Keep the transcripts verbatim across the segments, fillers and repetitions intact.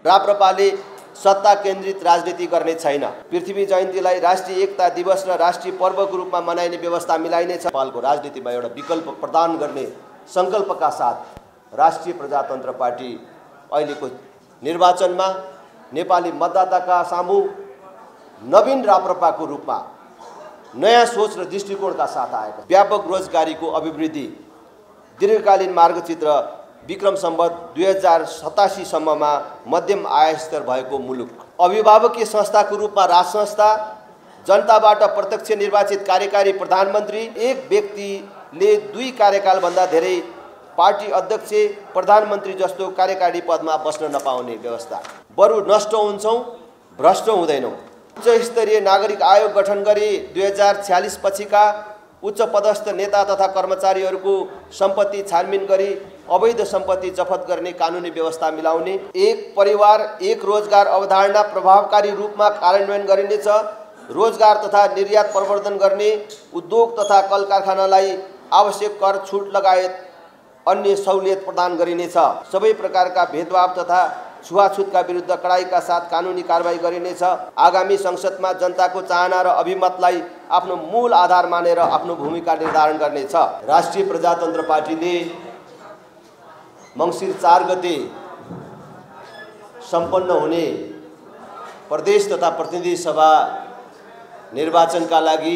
राप्रपाले सत्ता केन्द्रित राजनीति गर्ने छैन। पृथ्वी जयन्तीलाई राष्ट्रिय एकता दिवस र राष्ट्रिय पर्वको रूपमा मनाइने व्यवस्था मिलाइनेछ। नेपालको राजनीतिमा एउटा विकल्प प्रदान गर्ने संकल्पका साथ राष्ट्रिय प्रजातन्त्र पार्टी अहिलेको निर्वाचनमा नेपाली मतदाताका सामु नवीन राप्रपाको रूपमा नयाँ सोच र दृष्टिकोणका साथ आएको व्यापक रोजगारीको अभिवृद्धि, दीर्घकालीन मार्गचित्र, विक्रम सम्वत दुई हजार सतासी सम्ममा मध्यम आय स्तर भएको मुलुक, अभिभावकीय संस्थाको रूपमा राज संस्था, जनताबाट प्रत्यक्ष निर्वाचित कार्यकारी प्रधानमन्त्री, एक व्यक्तिले दुई कार्यकालभन्दा धेरै पार्टी अध्यक्ष प्रधानमन्त्री जस्तो कार्यकारी पदमा बस्न नपाउने व्यवस्था। बरु नष्ट हुन्छौँ, भ्रष्ट हुँदैनौँ। उच्च स्तरीय नागरिक आयोग गठन गरी दुई हजार छ्यालिस पछिका उच्च पदस्थ नेता तथा कर्मचारीहरूको सम्पत्ति छानबिन गरी अवैध सम्पत्ति जफत गर्ने कानुनी व्यवस्था मिलाउने, एक परिवार एक रोजगार अवधारणा प्रभावकारी रूपमा कार्यान्वयन गरिनेछ। रोजगार तथा निर्यात प्रवर्धन गर्ने, उद्योग तथा कल कारखानालाई आवश्यक कर छुट लगायत अन्य सहुलियत प्रदान गरिनेछ। सबै प्रकारका भेदभाव तथा छुवाछुतका विरुद्ध कडाइका साथ कानुनी कारबाही गरिनेछ। आगामी संसदमा जनताको चाहना र अभिमतलाई आफ्नो मूल आधार मानेर आफ्नो भूमिका निर्धारण गर्नेछ। राष्ट्रिय प्रजातन्त्र पार्टीले मङ्सिर चार गते सम्पन्न हुने प्रदेश तथा प्रतिनिधि सभा निर्वाचनका लागि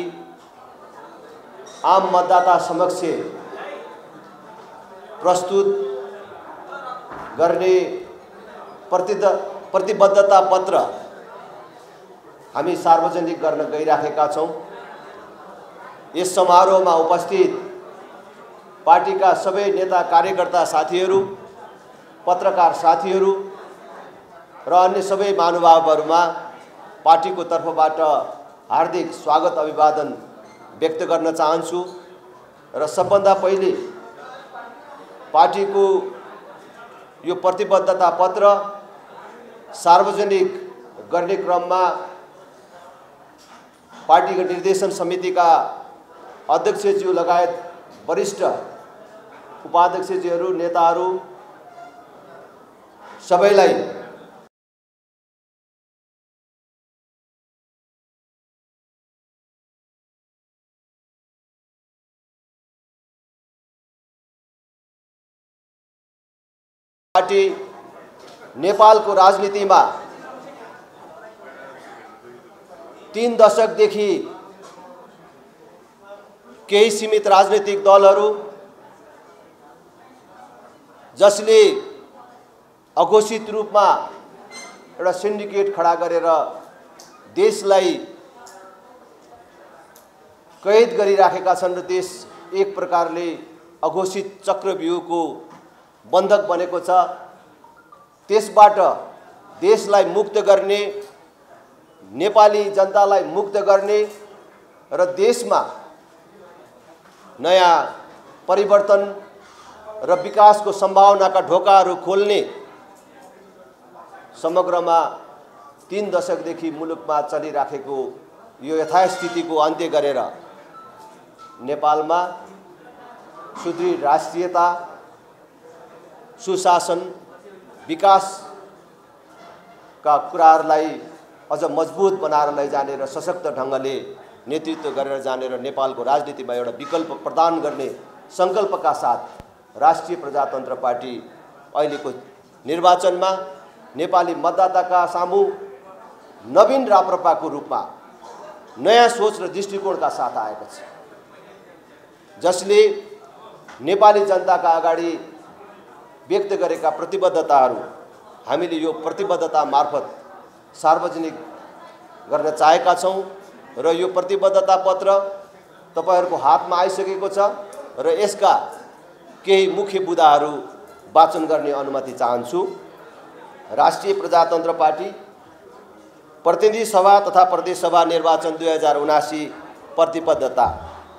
आम मतदाता समक्ष प्रस्तुत गर्ने प्रतिबद्धता पत्र हामी सार्वजनिक गर्न गइराखेका छौँ। यस समारोहमा उपस्थित पार्टीका सबै नेता कार्यकर्ता साथीहरू, पत्रकार साथीहरू र अन्य सबै महानुभावहरूमा पार्टीको तर्फबाट हार्दिक स्वागत अभिवादन व्यक्त गर्न चाहन्छु। र सबभन्दा पहिले पार्टीको यो प्रतिबद्धता पत्र सार्वजनिक गर्ने क्रममा पार्टीको निर्देशन समितिका अध्यक्षज्यू लगायत वरिष्ठ उपाध्यक्षज्यूहरू, नेताहरू सबैलाई पार्टी नेपालको राजनीतिमा तीन दशकदेखि केही सीमित राजनीतिक दलहरू जसले अघोषित रूपमा एउटा सिन्डिकेट खडा गरेर देशलाई कैद गरिराखेका छन् र देश एक प्रकारले अघोषित चक्रव्यूहको बन्धक बनेको छ। त्यसबाट देशलाई मुक्त गर्ने, नेपाली जनतालाई मुक्त गर्ने र देशमा नयाँ परिवर्तन र विकासको सम्भावनाका ढोकाहरू खोल्ने समग्रमा तीन दशकदेखि मुलुकमा चलिराखेको यो यथास्थितिको अन्त्य गरेर नेपालमा सुदृढ राष्ट्रियता, सुशासन, विकासका कुराहरूलाई अझ मजबुत बनाएर लैजाने र सशक्त ढङ्गले नेतृत्व गरेर जाने र नेपालको राजनीतिमा एउटा विकल्प प्रदान गर्ने संकल्पका साथ राष्ट्रिय प्रजातन्त्र पार्टी अहिलेको निर्वाचनमा नेपाली मतदाताका सामु नवीन राप्रपाको रूपमा नयाँ सोच र दृष्टिकोणका साथ आएको छ, जसले नेपाली जनताका अगाडि व्यक्त गरेका प्रतिबद्धताहरू हामीले यो प्रतिबद्धता मार्फत सार्वजनिक गर्न चाहेका छौँ। र यो प्रतिबद्धता पत्र तपाईहरुको हातमा आइसकेको छ र यसका केही मुख्य बुँदाहरू वाचन गर्ने अनुमति चाहन्छु। राष्ट्रिय प्रजातन्त्र पार्टी प्रतिनिधि सभा तथा प्रदेश सभा निर्वाचन दुई हजार उनासी प्रतिबद्धता।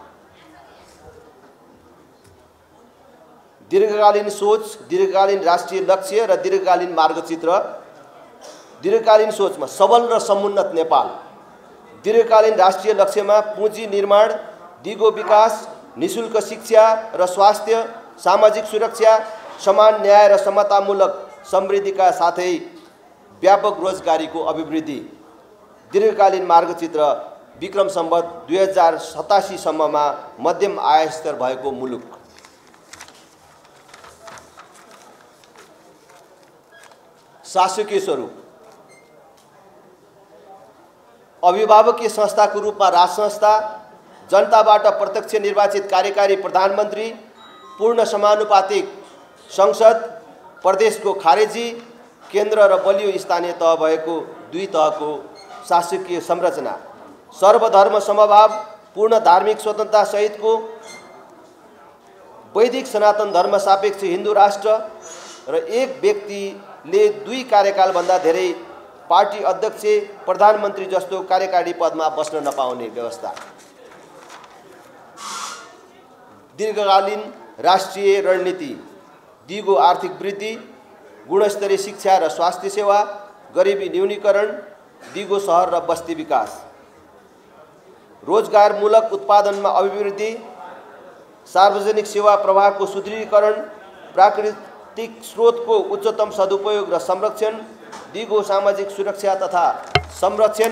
दीर्घकालीन सोच, दीर्घकालीन राष्ट्रिय लक्ष्य र दीर्घकालीन मार्गचित्र। दीर्घकालीन सोचमा सबल र समुन्नत नेपाल, दीर्घकालीन राष्ट्रिय लक्ष्यमा पुँजी निर्माण, दिगो विकास, निशुल्क शिक्षा र स्वास्थ्य, सामाजिक सुरक्षा, समान न्याय र समतामूलक समृद्धिका साथै व्यापक रोजगारीको अभिवृद्धि, दीर्घकालीन मार्गचित्र विक्रम सम्वत दुई हजार सतासी सम्ममा मध्यम आय स्तर भएको मुलुक। शासकीय स्वरूप अभिभावकीय संस्थाको रूपमा राज संस्था, जनताबाट प्रत्यक्ष निर्वाचित कार्यकारी प्रधानमन्त्री, पूर्ण समानुपातिक संसद, प्रदेशको खारेजी, केन्द्र र बलियो स्थानीय तह भएको दुई तहको शासकीय संरचना, सर्वधर्म समभाव, पूर्ण धार्मिक स्वतन्त्रता सहितको वैदिक सनातन धर्म सापेक्ष हिन्दू राष्ट्र र एक व्यक्तिले दुई कार्यकालभन्दा धेरै पार्टी अध्यक्ष, प्रधानमन्त्री जस्तो कार्यकारी पदमा बस्न नपाउने व्यवस्था, दीर्घकालीन राष्ट्रिय रणनीति, दिगो आर्थिक वृद्धि, गुणस्तरीय शिक्षा र स्वास्थ्य सेवा, गरिबी न्यूनीकरण, दिगो सहर र बस्ती विकास, रोजगारमूलक उत्पादनमा अभिवृद्धि, सार्वजनिक सेवा प्रवाहको सुदृढीकरण, प्राकृतिक स्रोतको उच्चतम सदुपयोग र संरक्षण, दिगो सामाजिक सुरक्षा तथा संरक्षण,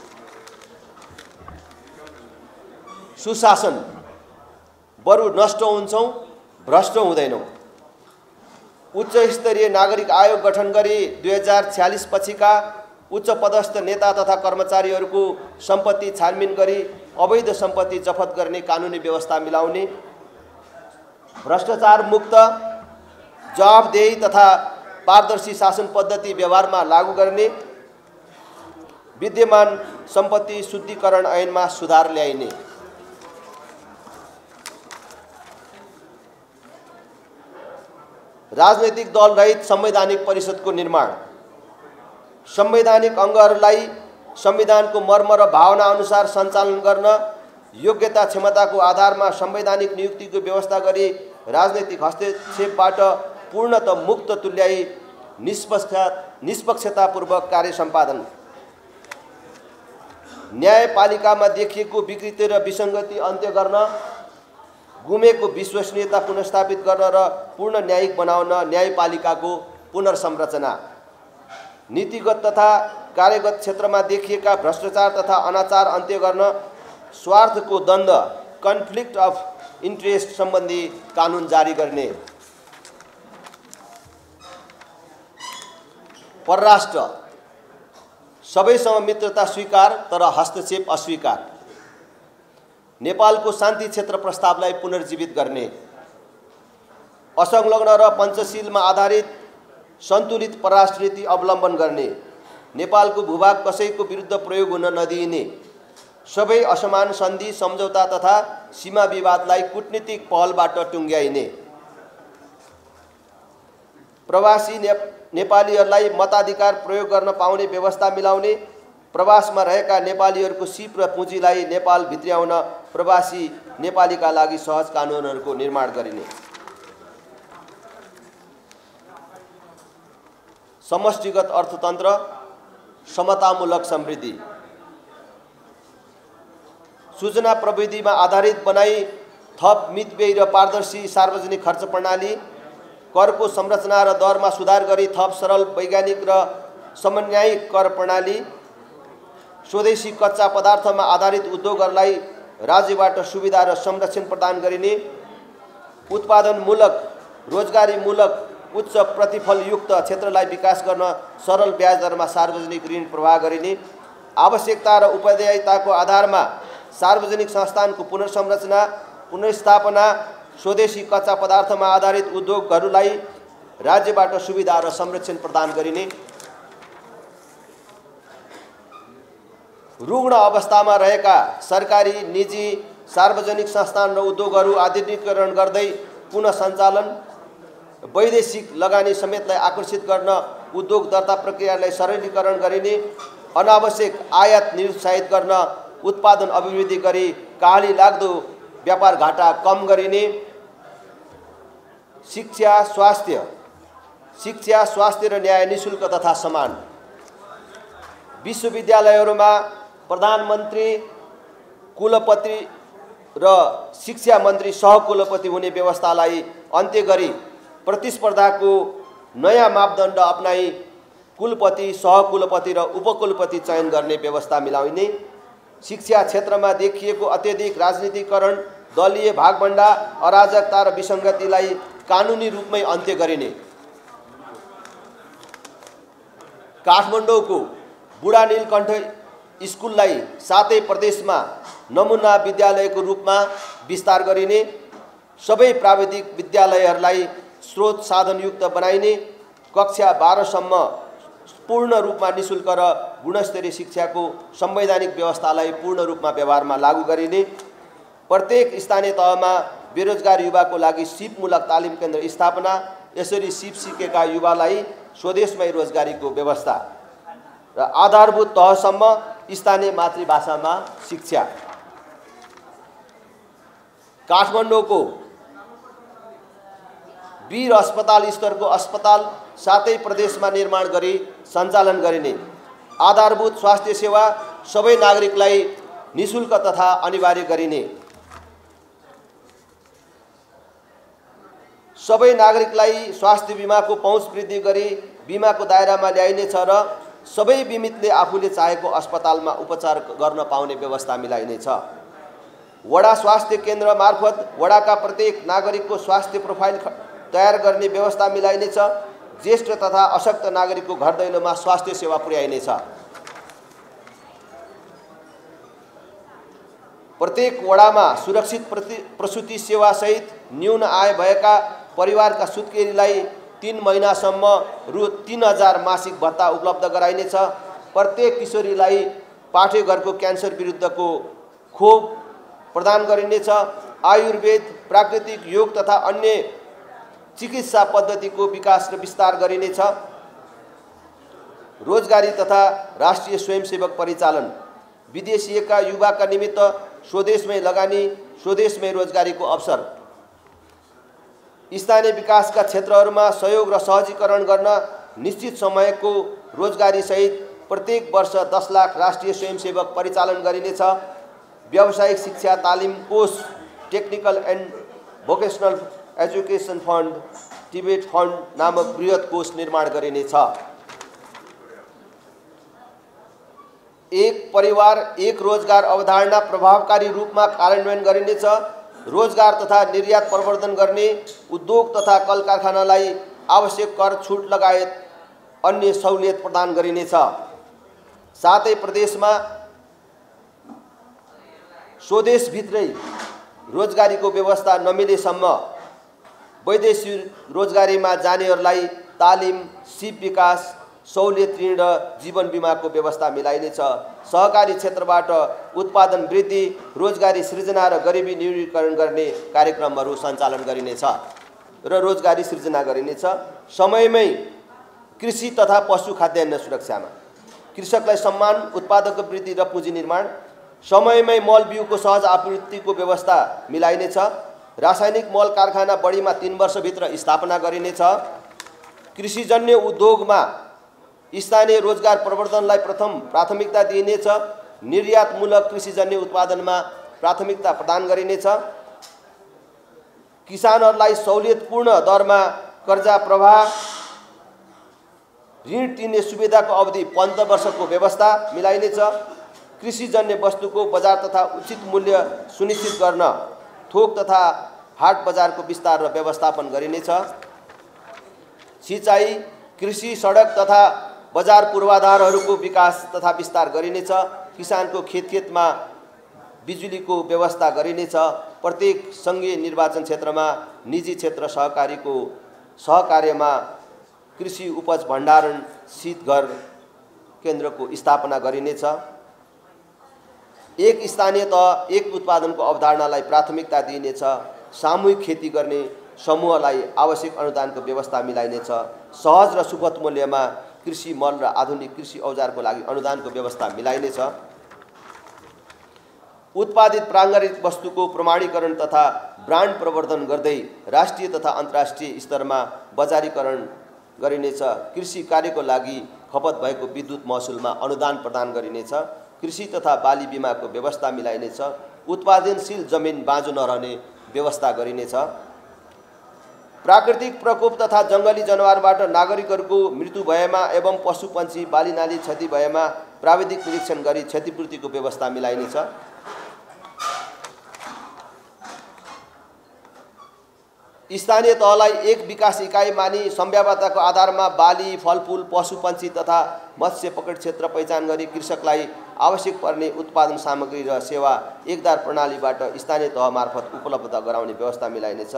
सुशासन, बरु नष्ट हुन्छौं भ्रष्ट हुँदैनौं, उच्च स्तरीय नागरिक आयोग गठन गरी दुई हजार छ्यालिस पछिका उच्च पदस्थ नेता तथा कर्मचारीहरूको सम्पत्ति छानबिन गरी अवैध सम्पत्ति जफत गर्ने कानुनी व्यवस्था मिलाउने, भ्रष्टाचार मुक्त, जवाफदेही तथा पारदर्शी शासन पद्धति व्यवहारमा लागू गर्ने, विद्यमान सम्पत्ति शुद्धिकरण ऐनमा सुधार ल्याइने, राजनैतिक दल रहित संवैधानिक परिषदको निर्माण, संवैधानिक अङ्गहरूलाई संविधानको मर्म र भावना अनुसार सञ्चालन गर्न योग्यता क्षमताको आधारमा संवैधानिक नियुक्तिको व्यवस्था गरी राजनैतिक हस्तक्षेपबाट पूर्णतः मुक्त तुल्याई निष्पक्ष निष्पक्षतापूर्वक कार्य सम्पादन, न्यायपालिकामा देखिएको विकृति र विसङ्गति अन्त्य गर्न, गुमेको विश्वसनीयता पुनर्स्थापित गर्न र पूर्ण न्यायिक बनाउन न्यायपालिकाको पुनर्संरचना, नीतिगत तथा कार्यगत क्षेत्रमा देखिएका भ्रष्टाचार तथा अनाचार अन्त्य गर्न स्वार्थको द्वन्द्व कन्फ्लिक्ट अफ इन्ट्रेस्ट सम्बन्धी कानुन जारी गर्ने, परराष्ट्र सबैसँग मित्रता स्वीकार तर हस्तक्षेप अस्वीकार, नेपालको शान्ति क्षेत्र प्रस्तावलाई पुनर्जीवित गर्ने, असंलग्न र पञ्चशीलमा आधारित सन्तुलित परराष्ट्र नीति अवलम्बन गर्ने, नेपालको भूभाग कसैको विरुद्ध प्रयोग हुन नदिइने, सबै असमान सन्धि सम्झौता तथा सीमा विवादलाई कूटनीतिक पहलबाट टुङ्ग्याइने, प्रवासी ने, नेपालीहरूलाई मताधिकार प्रयोग गर्न पाउने व्यवस्था मिलाउने, प्रवासमा रहेका नेपालीहरूको सिप र पुँजीलाई नेपाल भित्र्याउन प्रवासी नेपालीका लागि सहज कानुनहरूको निर्माण गरिने, समष्टिगत अर्थतन्त्र, समतामूलक समृद्धि, सूचना प्रविधिमा आधारित बनाई थप मितव्ययी र पारदर्शी सार्वजनिक खर्च प्रणाली, करको संरचना र दरमा सुधार गरी थप सरल वैज्ञानिक र समन्वयिक कर प्रणाली, स्वदेशी कच्चा पदार्थमा आधारित उद्योगहरूलाई राज्यबाट सुविधा र संरक्षण प्रदान गरिने, उत्पादनमूलक, रोजगारीमूलक, उच्च प्रतिफलयुक्त क्षेत्रलाई विकास गर्न सरल ब्याज दरमा सार्वजनिक ऋण प्रवाह गरिने, आवश्यकता र उत्तरदायिताको आधारमा सार्वजनिक संस्थानको पुनर्संरचना पुनर्स्थापना, स्वदेशी कच्चा पदार्थमा आधारित उद्योगहरूलाई राज्यबाट सुविधा र संरक्षण प्रदान गरिने, रुग्ण अवस्थामा रहेका सरकारी, निजी, सार्वजनिक संस्थान र उद्योगहरू आधुनिकीकरण गर्दै पुनः सञ्चालन, वैदेशिक लगानी समेतलाई आकर्षित गर्न उद्योग दर्ता प्रक्रियालाई सरलीकरण गरिने, अनावश्यक आयात निरुत्साहित गर्न उत्पादन अभिवृद्धि गरी काली लाग्दो व्यापार घाटा कम गरिने, शिक्षा स्वास्थ्य शिक्षा स्वास्थ्य र न्याय निशुल्क तथा समान, विश्वविद्यालयहरूमा प्रधानमन्त्री, कुलपति र शिक्षा मन्त्री सहकुलपति हुने व्यवस्थालाई अन्त्य गरी प्रतिस्पर्धाको नयाँ मापदण्ड अपनाई कुलपति, सहकुलपति र उपकुलपति चयन गर्ने व्यवस्था मिलाइने, शिक्षा क्षेत्रमा देखिएको अत्यधिक राजनीतिकरण, दलीय भागभण्डा, अराजकता र विसङ्गतिलाई कानुनी रूपमै अन्त्य गरिने, काठमाडौँको बुढा नीलकण्ठ स्कुललाई सातै प्रदेशमा नमुना विद्यालयको रूपमा विस्तार गरिने, सबै प्राविधिक विद्यालयहरूलाई स्रोत साधनयुक्त बनाइने, कक्षा बाह्रसम्म पूर्ण रूपमा निशुल्क र गुणस्तरीय शिक्षाको संवैधानिक व्यवस्थालाई पूर्ण रूपमा व्यवहारमा लागू गरिने, प्रत्येक स्थानीय तहमा बेरोजगार युवाको लागि सिपमूलक तालिम केन्द्र स्थापना, यसरी सिप सिकेका युवालाई स्वदेशमै रोजगारीको व्यवस्था र आधारभूत तहसम्म स्थानीय मातृभाषामा शिक्षा। काठमाडौँको वीर अस्पताल स्तरको अस्पताल सातै प्रदेशमा निर्माण गरी सञ्चालन गरिने, आधारभूत स्वास्थ्य सेवा सबै नागरिकलाई निशुल्क तथा अनिवार्य गरिने, सबै नागरिकलाई स्वास्थ्य बिमाको पहुँच वृद्धि गरी बिमाको दायरामा ल्याइनेछ र सबै बिमितले आफूले चाहेको अस्पतालमा उपचार गर्न पाउने व्यवस्था मिलाइनेछ। वडा स्वास्थ्य केन्द्र मार्फत वडाका प्रत्येक नागरिकको स्वास्थ्य प्रोफाइल तयार गर्ने व्यवस्था मिलाइनेछ। ज्येष्ठ तथा अशक्त नागरिकको घर दैलोमा स्वास्थ्य सेवा पुर्याइनेछ। प्रत्येक वडामा सुरक्षित प्रसूति सेवा सहित न्यून आय भएका परिवारका सुत्केरीलाई तीन महिनासम्म रु तीन हजार मासिक भत्ता उपलब्ध गराइनेछ। प्रत्येक किशोरीलाई पाठेघरको क्यान्सर विरुद्धको खोप प्रदान गरिनेछ। आयुर्वेद, प्राकृतिक योग तथा अन्य चिकित्सा पद्धतिको विकास र विस्तार गरिनेछ। रोजगारी तथा राष्ट्रिय स्वयंसेवक परिचालन, विदेशिएका युवाका निमित्त स्वदेशमै लगानी, स्वदेशमै रोजगारीको अवसर, स्थानीय विकासका क्षेत्रहरूमा सहयोग र सहजीकरण गर्न निश्चित समयको रोजगारी सहित प्रत्येक वर्ष दस लाख राष्ट्रिय स्वयंसेवक परिचालन गरिनेछ। व्यावसायिक शिक्षा तालिम कोष, technical and vocational education fund, Tibet fund नामक बृहत कोष निर्माण गरिनेछ। एक परिवार एक रोजगार अवधारणा प्रभावकारी रूपमा कार्यान्वयन गरिनेछ। रोजगार तथा निर्यात प्रवर्धन गर्ने, उद्योग तथा कल कारखानालाई आवश्यक कर छुट लगायत अन्य सहुलियत प्रदान गरिनेछ। सातै प्रदेशमा स्वदेशभित्रै रोजगारीको व्यवस्था नमिलेसम्म वैदेशिक रोजगारीमा जानेहरूलाई तालिम, सिप विकास, सहुलियत ऋण र जीवन बिमाको व्यवस्था मिलाइनेछ। सहकारी क्षेत्रबाट उत्पादन वृद्धि, रोजगारी सृजना र गरिबी न्यूनीकरण गर्ने कार्यक्रमहरू सञ्चालन गरिनेछ र रोजगारी सृजना गरिनेछ। समयमै कृषि तथा पशु खाद्यान्न सुरक्षामा कृषकलाई सम्मान, उत्पादक वृद्धि र पुँजी निर्माण, समयमै मल बिउको सहज आपूर्तिको व्यवस्था मिलाइनेछ। रासायनिक मल कारखाना बढीमा तीन वर्षभित्र स्थापना गरिनेछ। कृषिजन्य उद्योगमा स्थानीय रोजगार प्रवर्धनलाई प्रथम प्राथमिकता दिइनेछ। निर्यातमूलक कृषिजन्य उत्पादनमा प्राथमिकता प्रदान गरिनेछ। किसानहरूलाई सहुलियतपूर्ण दरमा कर्जा प्रवाह, ऋण तिर्ने सुविधाको अवधि पन्ध्र वर्षको व्यवस्था मिलाइनेछ। कृषिजन्य वस्तुको बजार तथा उचित मूल्य सुनिश्चित गर्न थोक तथा हाट बजारको विस्तार र व्यवस्थापन गरिनेछ। सिँचाइ, कृषि, सडक तथा बजार पूर्वाधारहरूको विकास तथा विस्तार गरिनेछ। किसानको खेत खेतमा बिजुलीको व्यवस्था गरिनेछ। प्रत्येक सङ्घीय निर्वाचन क्षेत्रमा निजी क्षेत्र सहकारीको सहकार्यमा कृषि उपज भण्डारण शीतघर केन्द्रको स्थापना गरिनेछ। एक स्थानीय तह एक उत्पादनको अवधारणालाई प्राथमिकता दिइनेछ। सामूहिक खेती गर्ने समूहलाई आवश्यक अनुदानको व्यवस्था मिलाइनेछ। सहज र सुपथ मूल्यमा कृषि मल र आधुनिक कृषि औजारको लागि अनुदानको व्यवस्था मिलाइनेछ। उत्पादित प्राङ्गारिक वस्तुको प्रमाणीकरण तथा ब्रान्ड प्रवर्धन गर्दै राष्ट्रिय तथा अन्तर्राष्ट्रिय स्तरमा बजारीकरण गरिनेछ। कृषि कार्यको लागि खपत भएको विद्युत महसुलमा अनुदान प्रदान गरिनेछ। कृषि तथा बाली बिमाको व्यवस्था मिलाइनेछ। उत्पादनशील जमिन बाँझो नरहने व्यवस्था गरिनेछ। प्राकृतिक प्रकोप तथा जङ्गली जनावरबाट नागरिकहरूको मृत्यु भएमा एवं पशुपन्छी बालीनाली क्षति भएमा प्राविधिक निरीक्षण गरी क्षतिपूर्तिको व्यवस्था मिलाइनेछ। स्थानीय तहलाई एक विकास इकाइ मानी सम्भाव्यताको आधारमा बाली, फलफूल, पशुपन्छी तथा मत्स्य पकड क्षेत्र पहिचान गरी कृषकलाई आवश्यक पर्ने उत्पादन सामग्री र सेवा एकदार प्रणालीबाट स्थानीय तह मार्फत उपलब्ध गराउने व्यवस्था मिलाइनेछ।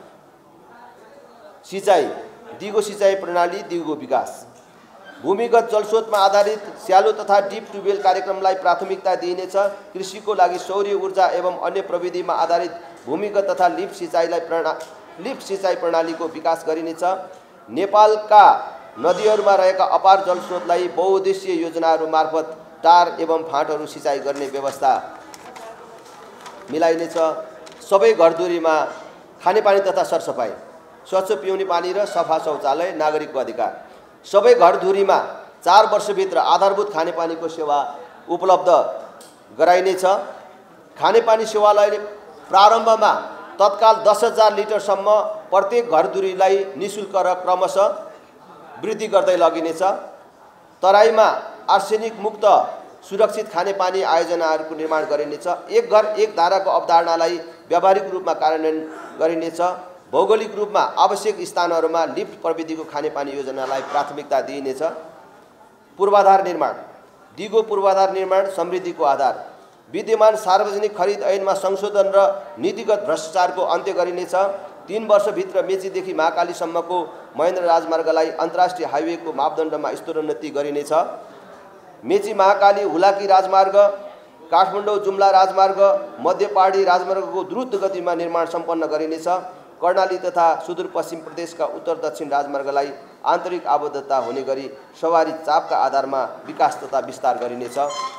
सिँचाइ, दिगो सिँचाइ प्रणाली, दिगो विकास। भूमिगत जलस्रोतमा आधारित स्यालो तथा डिप ट्युबवेल कार्यक्रमलाई प्राथमिकता दिइनेछ। कृषिको लागि सौर्य ऊर्जा एवं अन्य प्रविधिमा आधारित भूमिगत तथा लिफ्ट सिँचाइलाई प्रणा लिफ्ट सिँचाइ प्रणालीको विकास गरिनेछ। नेपालका नदीहरूमा रहेका अपार जलस्रोतलाई बहुउद्देश्य योजनाहरू मार्फत टार एवं फाँटहरू सिँचाइ गर्ने व्यवस्था मिलाइनेछ। सबै घरधुरीमा खानेपानी तथा सरसफाइ, स्वच्छ पिउने पानी र सफा शौचालय नागरिकको अधिकार। सबै घरधुरीमा चार वर्षभित्र आधारभूत खानेपानीको सेवा उपलब्ध गराइनेछ। खानेपानी सेवालाई प्रारम्भमा तत्काल दस हजार लिटरसम्म प्रत्येक घरधुरीलाई निःशुल्क र क्रमशः वृद्धि गर्दै लगिनेछ। तराईमा आर्सेनिक मुक्त सुरक्षित खानेपानी आयोजनाहरूको निर्माण गरिनेछ। एक घर एक धाराको अवधारणालाई व्यावहारिक रूपमा कार्यान्वयन गरिनेछ। भौगोलिक रूपमा आवश्यक स्थानहरूमा लिफ्ट प्रविधिको खानेपानी योजनालाई प्राथमिकता दिइनेछ। पूर्वाधार निर्माण, दिगो पूर्वाधार निर्माण समृद्धिको आधार। विद्यमान सार्वजनिक खरिद ऐनमा संशोधन र नीतिगत भ्रष्टाचारको अन्त्य गरिनेछ। तीन वर्षभित्र मेचीदेखि महाकालीसम्मको महेन्द्र राजमार्गलाई अन्तर्राष्ट्रिय हाइवेको मापदण्डमा स्तरोन्नति गरिनेछ। मेची महाकाली हुलाकी राजमार्ग, काठमाडौँ जुम्ला राजमार्ग, मध्य पहाडी राजमार्गको द्रुत गतिमा निर्माण सम्पन्न गरिनेछ। कर्णाली तथा सुदूरपश्चिम प्रदेशका उत्तर दक्षिण राजमार्गलाई आन्तरिक आबद्धता हुने गरी सवारी चापका आधारमा विकास तथा विस्तार गरिनेछ।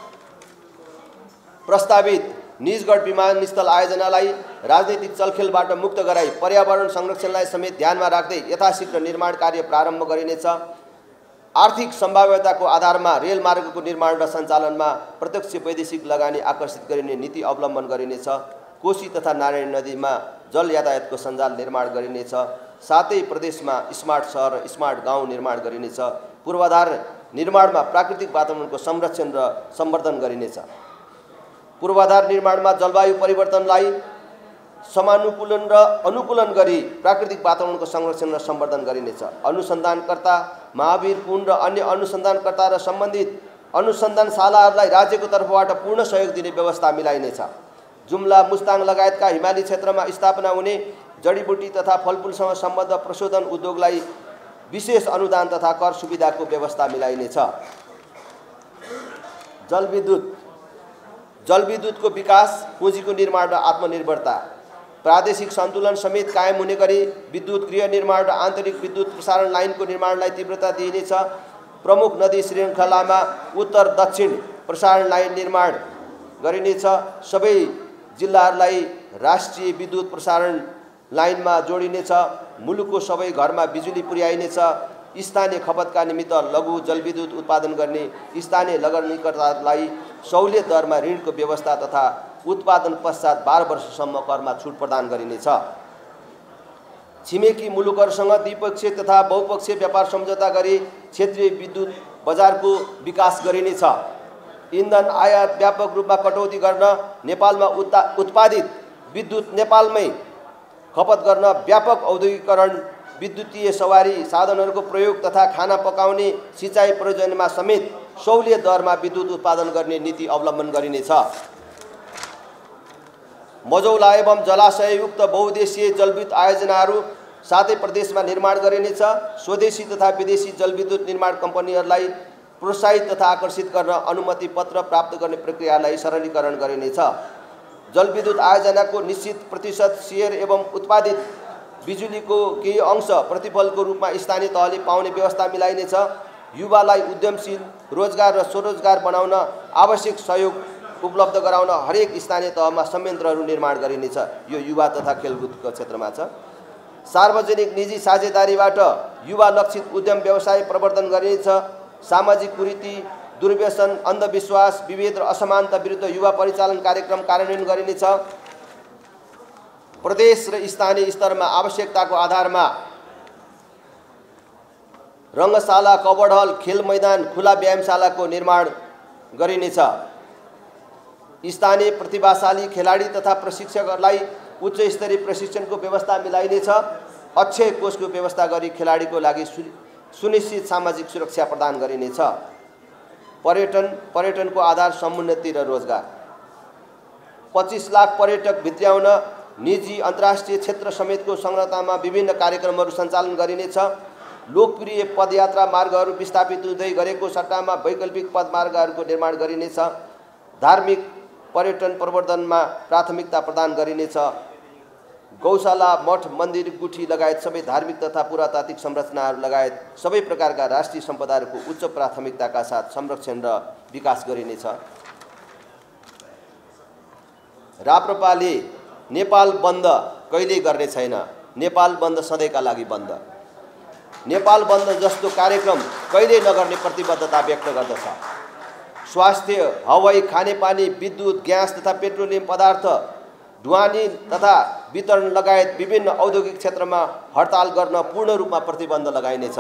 प्रस्तावित निजगढ विमानस्थल आयोजनालाई राजनीतिक चलखेलबाट मुक्त गराई पर्यावरण संरक्षणलाई समेत ध्यानमा राख्दै यथाशीघ्र निर्माण कार्य प्रारम्भ गरिनेछ। आर्थिक सम्भाव्यताको आधारमा रेलमार्गको निर्माण र सञ्चालनमा प्रत्यक्ष वैदेशिक लगानी आकर्षित गरिने नीति अवलम्बन गरिनेछ। कोशी तथा नारायणी नदीमा जल यातायातको सञ्जाल निर्माण गरिनेछ। सातै प्रदेशमा स्मार्ट सहर र स्मार्ट गाउँ निर्माण गरिनेछ। पूर्वाधार निर्माणमा प्राकृतिक वातावरणको संरक्षण र सम्वर्धन गरिनेछ। पूर्वाधार निर्माणमा जलवायु परिवर्तनलाई समानुकूलन र अनुकूलन गरी प्राकृतिक वातावरणको संरक्षण र सम्वर्धन गरिनेछ। अनुसन्धानकर्ता, महावीर पुन र अन्य अनुसन्धानकर्ता र सम्बन्धित अनुसन्धानशालाहरूलाई राज्यको तर्फबाट पूर्ण सहयोग दिने व्यवस्था मिलाइनेछ। जुम्ला, मुस्ताङ लगायतका हिमाली क्षेत्रमा स्थापना हुने जडीबुटी तथा फलफुलसँग सम्बद्ध प्रशोधन उद्योगलाई विशेष अनुदान तथा कर सुविधाको व्यवस्था मिलाइनेछ। जलविद्युत जलविद्युतको विकास, पुँजीको निर्माण र आत्मनिर्भरता, प्रादेशिक सन्तुलन समेत कायम हुने गरी विद्युत गृह निर्माण र आन्तरिक विद्युत प्रसारण लाइनको निर्माणलाई तीव्रता दिइनेछ। प्रमुख नदी श्रृङ्खलामा उत्तर दक्षिण प्रसारण लाइन निर्माण गरिनेछ। सबै जिल्लाहरूलाई राष्ट्रिय विद्युत प्रसारण लाइनमा जोडिनेछ। मुलुकको सबै घरमा बिजुली पुर्याइनेछ। स्थानीय खपतका निमित्त लघु जलविद्युत उत्पादन गर्ने स्थानीय लगानीकर्ताहरूलाई सहुलियत दरमा ऋणको व्यवस्था तथा उत्पादन पश्चात बाह्र वर्षसम्म करमा छुट प्रदान गरिनेछ। छिमेकी मुलुकहरूसँग द्विपक्षीय तथा बहुपक्षीय व्यापार सम्झौता गरी क्षेत्रीय विद्युत बजारको विकास गरिनेछ। इन्धन आयात व्यापक रूपमा कटौती गर्न, नेपालमा उत्पादित विद्युत नेपालमै खपत गर्न, व्यापक औद्योगिकरण, विद्युतीय सवारी साधनहरूको प्रयोग तथा खाना पकाउने सिँचाइ प्रयोजनमा समेत सहुलियत दरमा विद्युत उत्पादन गर्ने नीति अवलम्बन गरिनेछ। मझौला एवं जलाशययुक्त बहुउद्देश्यीय जलविद्युत आयोजनाहरू सातै प्रदेशमा निर्माण गरिनेछ। स्वदेशी तथा विदेशी जलविद्युत निर्माण कम्पनीहरूलाई प्रोत्साहित तथा आकर्षित गर्न अनुमति पत्र प्राप्त गर्ने प्रक्रियालाई सरलीकरण गरिनेछ। जलविद्युत आयोजनाको निश्चित प्रतिशत सेयर एवं उत्पादित बिजुलीको केही अंश प्रतिफलको रूपमा स्थानीय तहले पाउने व्यवस्था मिलाइनेछ। युवालाई उद्यमशील, रोजगार र स्वरोजगार बनाउन आवश्यक सहयोग उपलब्ध गराउन हरेक स्थानीय तहमा संयन्त्रहरू निर्माण गरिनेछ। यो युवा तथा खेलकुदको क्षेत्रमा छ। सार्वजनिक निजी साझेदारीबाट युवा लक्षित उद्यम व्यवसाय प्रवर्धन गरिनेछ। सामाजिक कुरीति, दुर्व्यसन, अन्धविश्वास, विभेद र असमानता विरुद्ध युवा परिचालन कार्यक्रम कार्यान्वयन गरिनेछ। प्रदेश र स्थानीय स्तरमा आवश्यकताको आधारमा रङ्गशाला, कबड हल, खेल मैदान, खुला व्यायामशालाको निर्माण गरिनेछ। स्थानीय प्रतिभाशाली खेलाडी तथा प्रशिक्षकहरूलाई उच्च स्तरीय प्रशिक्षणको व्यवस्था मिलाइनेछ। अक्षय कोषको व्यवस्था गरी खेलाडीको लागि सुनिश्चित सामाजिक सुरक्षा प्रदान गरिनेछ। पर्यटन पर्यटनको आधार समुन्नति र रोजगार। पच्चीस लाख पर्यटक भित्र्याउन निजी अन्तर्राष्ट्रिय क्षेत्र समेतको संरचनामा विभिन्न कार्यक्रमहरू सञ्चालन गरिनेछ। लोकप्रिय पदयात्रा मार्गहरू विस्थापित हुँदै गरेको सट्टामा वैकल्पिक पदमार्गहरूको निर्माण गरिनेछ। धार्मिक पर्यटन प्रवर्धनमा प्राथमिकता प्रदान गरिनेछ। गौशाला, मठ, मन्दिर, गुठी लगायत सबै धार्मिक तथा पुरातात्विक संरचनाहरू लगायत सबै प्रकारका राष्ट्रिय सम्पदाहरूको उच्च प्राथमिकताका साथ संरक्षण र विकास गरिनेछ। राप्रपाले नेपाल बन्द कहिल्यै गर्ने छैन। नेपाल बन्द सधैँका लागि बन्द। नेपाल बन्द जस्तो कार्यक्रम कहिल्यै नगर्ने प्रतिबद्धता व्यक्त गर्दछ। स्वास्थ्य, हवाई, खानेपानी, विद्युत, ग्यास तथा पेट्रोलियम पदार्थ ढुवानी तथा वितरण लगायत विभिन्न औद्योगिक क्षेत्रमा हडताल गर्न पूर्ण रूपमा प्रतिबन्ध लगाइनेछ।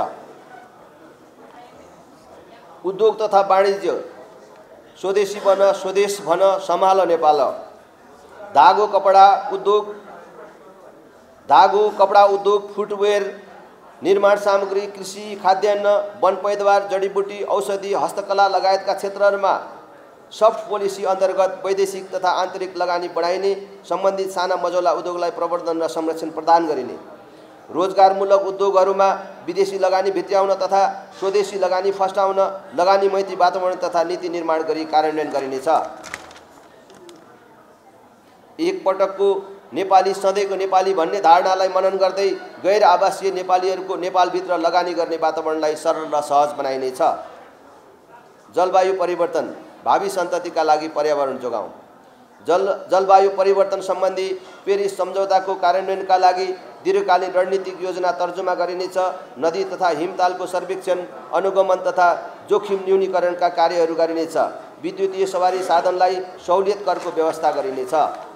उद्योग तथा वाणिज्य स्वदेशी बन, स्वदेश भन, सम्हाल नेपाल। धागो कपडा उद्योग धागो कपडा उद्योग, फुटवेयर, निर्माण सामग्री, कृषि, खाद्यान्न, वन पैदावार, जडीबुटी, औषधि, हस्तकला लगायतका क्षेत्रहरूमा सफ्ट पोलिसी अन्तर्गत वैदेशिक तथा आन्तरिक लगानी बढाइने, सम्बन्धित साना मझौला उद्योगलाई प्रवर्धन र संरक्षण प्रदान गरिने, रोजगारमूलक उद्योगहरूमा विदेशी लगानी भित्र्याउन तथा स्वदेशी लगानी फस्टाउन लगानी मैत्री वातावरण तथा नीति निर्माण गरी कार्यान्वयन गरिनेछ। एक पटकको नेपाली सधैँको नेपाली भन्ने धारणालाई मनन गर्दै गैर आवासीय नेपालीहरूको नेपालभित्र लगानी गर्ने वातावरणलाई सरल र सहज बनाइनेछ। जलवायु परिवर्तन, भावी सन्ततिका लागि पर्यावरण जोगाउँ। जल जलवायु परिवर्तन सम्बन्धी पेरिस सम्झौताको कार्यान्वयनका लागि दीर्घकालीन रणनीतिक योजना तर्जुमा गरिनेछ। नदी तथा हिमतालको सर्वेक्षण, अनुगमन तथा जोखिम न्यूनीकरणका कार्यहरू गरिनेछ। विद्युतीय सवारी साधनलाई सहुलियत करको व्यवस्था गरिनेछ।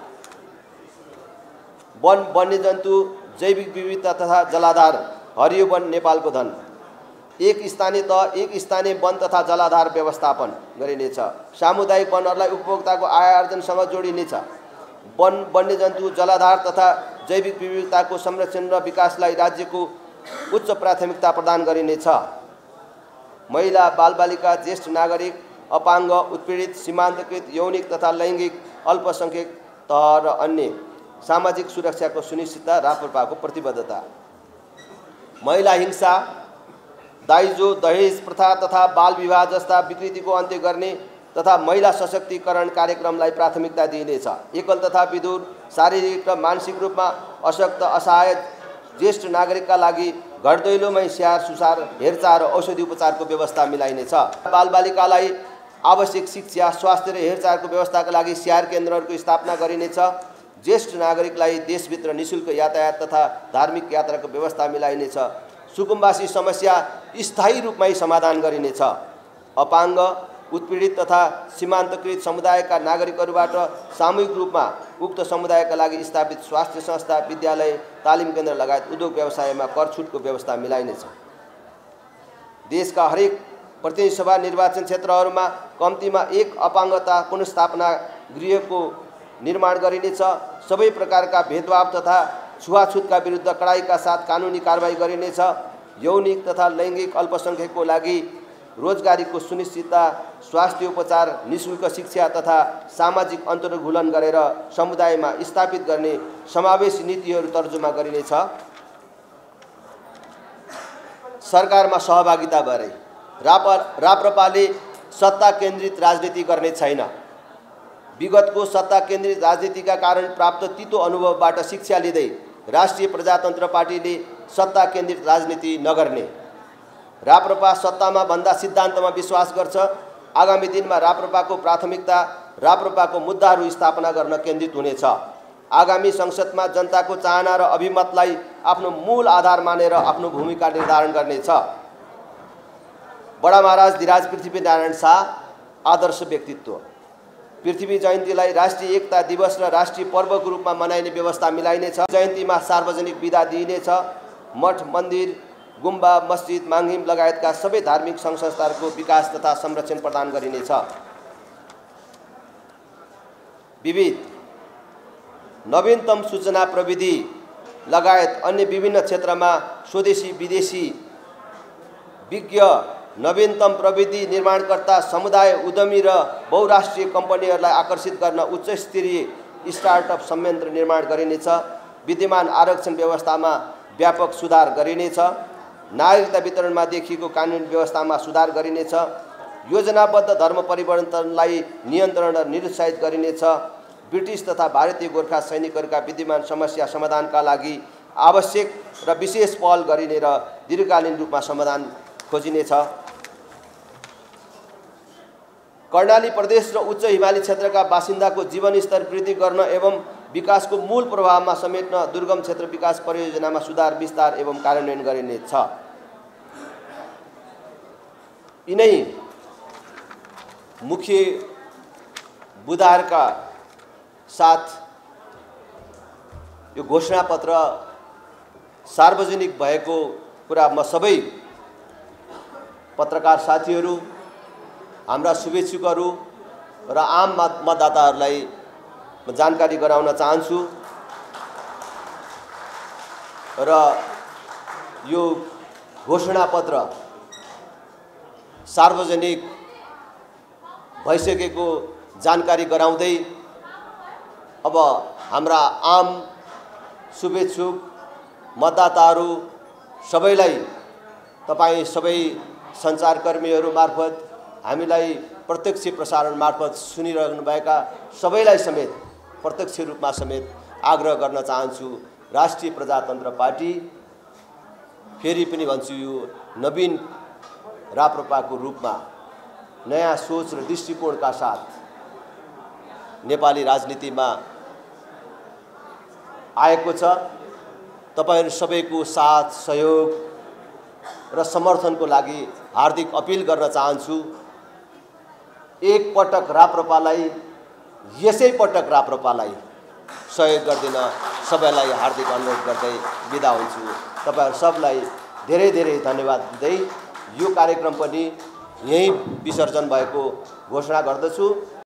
वन, वन्यजन्तु, जैविक विविधता तथा जलाधार, हरियो वन नेपालको धन। एक स्थानीय तह, एक स्थानीय वन तथा जलाधार व्यवस्थापन गरिनेछ। सामुदायिक वनहरूलाई उपभोक्ताको आय आर्जनसँग जोडिनेछ। वन, वन्यजन्तु, जलाधार तथा जैविक विविधताको संरक्षण र विकासलाई राज्यको उच्च प्राथमिकता प्रदान गरिनेछ। महिला, बालबालिका, ज्येष्ठ नागरिक, अपाङ्ग, उत्पीडित, सीमान्तकृत, यौनिक तथा लैङ्गिक अल्पसंख्यक तह र अन्य सामाजिक सुरक्षाको सुनिश्चितता राप्रपाको प्रतिबद्धता। महिला हिंसा, दाइजो, दहेज प्रथा तथा बाल विवाह जस्ता विकृतिको अन्त्य गर्ने तथा महिला सशक्तिकरण कार्यक्रमलाई प्राथमिकता दिइनेछ। एकल तथा विधुर, शारीरिक र मानसिक रूपमा अशक्त, असहाय ज्येष्ठ नागरिकका लागि घर दैलोमै स्याहार सुसार, हेरचाह र औषधि उपचारको व्यवस्था मिलाइनेछ। बालबालिकालाई आवश्यक शिक्षा, स्वास्थ्य र हेरचाहको व्यवस्थाका लागि स्याहार केन्द्रहरूको स्थापना गरिनेछ। ज्येष्ठ नागरिकलाई देशभित्र निःशुल्क यातायात तथा धार्मिक यात्राको व्यवस्था मिलाइनेछ। सुकुम्बासी समस्या स्थायी रूपमै समाधान गरिनेछ। अपाङ्ग, उत्पीडित तथा सीमान्तकृत समुदायका नागरिकहरूबाट सामूहिक रूपमा उक्त समुदायका लागि स्थापित स्वास्थ्य संस्था, विद्यालय, तालिम केन्द्र लगायत उद्योग व्यवसायमा कर छुटको व्यवस्था मिलाइनेछ। देशका हरेक प्रतिनिधि सभा निर्वाचन क्षेत्रहरूमा कम्तीमा एक अपाङ्गता पुनर्स्थापना गृहको निर्माण गरिनेछ। सबै प्रकारका भेदभाव तथा छुवाछुतका विरुद्ध कडाइका साथ कानुनी कारबाही गरिनेछ। यौनिक तथा लैङ्गिक अल्पसंख्यकको लागि रोजगारीको सुनिश्चितता, स्वास्थ्य उपचार, निःशुल्क शिक्षा तथा सामाजिक अन्तर्घुलन गरेर समुदायमा स्थापित गर्ने समावेशी नीतिहरू तर्जुमा गरिनेछ। सरकारमा सहभागिता गरे रापा राप्रपाले सत्ता केन्द्रित राजनीति गर्ने छैन। विगतको सत्ता केन्द्रित राजनीतिका कारण प्राप्त तितो अनुभवबाट शिक्षा लिँदै राष्ट्रिय प्रजातन्त्र पार्टीले सत्ता केन्द्रित राजनीति नगर्ने। राप्रपा सत्तामा भन्दा सिद्धान्तमा विश्वास गर्छ। आगामी दिनमा राप्रपाको प्राथमिकता राप्रपाको मुद्दाहरू स्थापना गर्न केन्द्रित हुनेछ। आगामी संसदमा जनताको चाहना र अभिमतलाई आफ्नो मूल आधार मानेर आफ्नो भूमिका निर्धारण गर्नेछ। बडा महाराज धीराज पृथ्वीनारायण शाह आदर्श व्यक्तित्व। पृथ्वी जयन्तीलाई राष्ट्रिय एकता दिवस र राष्ट्रिय पर्वको रूपमा मनाइने व्यवस्था मिलाइनेछ। जयन्तीमा सार्वजनिक बिदा दिइनेछ। मठ मन्दिर गुम्बा मस्जिद माङ्हिम लगायतका सबै धार्मिक सङ्घ संस्थाहरूको विकास तथा संरक्षण प्रदान गरिनेछ। विविध नवीनतम सूचना प्रविधि लगायत अन्य विभिन्न क्षेत्रमा स्वदेशी विदेशी विज्ञ नवीनतम प्रविधि निर्माणकर्ता समुदाय उद्यमी र बहुराष्ट्रिय कम्पनीहरूलाई आकर्षित गर्न उच्च स्तरीय स्टार्टअप संयन्त्र निर्माण गरिनेछ। विद्यमान आरक्षण व्यवस्थामा व्यापक सुधार गरिनेछ। नागरिकता वितरणमा देखिएको कानुनी व्यवस्थामा सुधार गरिनेछ। योजनाबद्ध धर्म परिवर्तनलाई नियन्त्रण र निरुत्साहित गरिनेछ। ब्रिटिस तथा भारतीय गोर्खा सैनिकहरूका विद्यमान समस्या समाधानका लागि आवश्यक र विशेष पहल गरिने र दीर्घकालीन रूपमा समाधान खोजिनेछ। कर्णाली प्रदेश र उच्च हिमाली क्षेत्रका बासिन्दाको जीवनस्तर वृद्धि गर्न एवं विकासको मूल प्रभावमा समेट्न दुर्गम क्षेत्र विकास परियोजनामा सुधार विस्तार एवं कार्यान्वयन गरिनेछ। यिनै मुख्य बुदाहरूका साथ यो घोषणापत्र सार्वजनिक भएको कुरा म सबै पत्रकार साथीहरू, हाम्रा शुभेच्छुकहरू र आम मतदाताहरूलाई म जानकारी गराउन चाहन्छु। र यो घोषणापत्र सार्वजनिक भइसकेको जानकारी गराउँदै अब हाम्रा आम शुभेच्छुक मतदाताहरू सबैलाई तपाईँ सबै सञ्चारकर्मीहरू मार्फत हामीलाई प्रत्यक्ष प्रसारण मार्फत सुनिरहनुभएका सबैलाई समेत प्रत्यक्ष रूपमा समेत आग्रह गर्न चाहन्छु। राष्ट्रिय प्रजातन्त्र पार्टी फेरि पनि भन्छु यो नवीन राप्रपाको रूपमा नयाँ सोच र दृष्टिकोणका साथ नेपाली राजनीतिमा आएको छ। तपाईहरु सबैको साथ सहयोग र समर्थनको लागि हार्दिक अपील गर्न चाहन्छु। एक पटक राप्रपालाई यसै पटक राप्रपालाई सहयोग गर्दिन सबैलाई हार्दिक अनुरोध गर्दै बिदा हुन्छु। तपाईहरु सबलाई धेरै धेरै धन्यवाद दिँदै यो कार्यक्रम पनि यही विसर्जन भएको घोषणा गर्दछु।